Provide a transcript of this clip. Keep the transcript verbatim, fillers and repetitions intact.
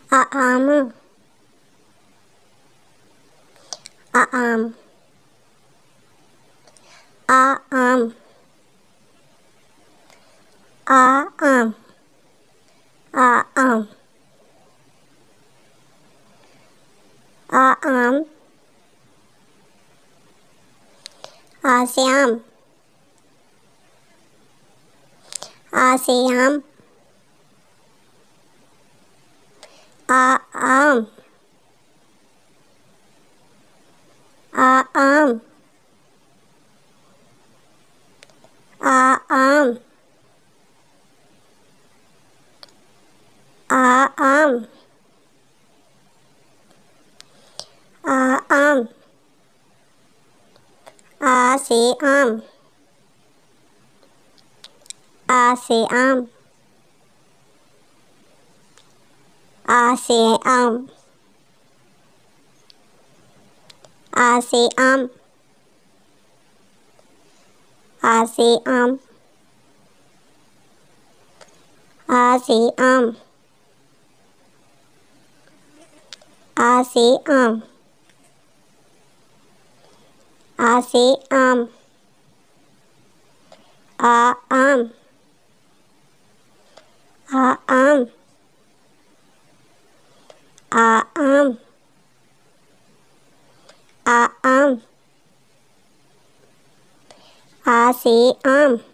a am a am a am a am a am a am ASEAN ASEAN a am a am a am a am a am ASEAN ASEAN ASEAN ASEAN ASEAN ASEAN ASEAN ASEAN a am a am a am a am ASEAN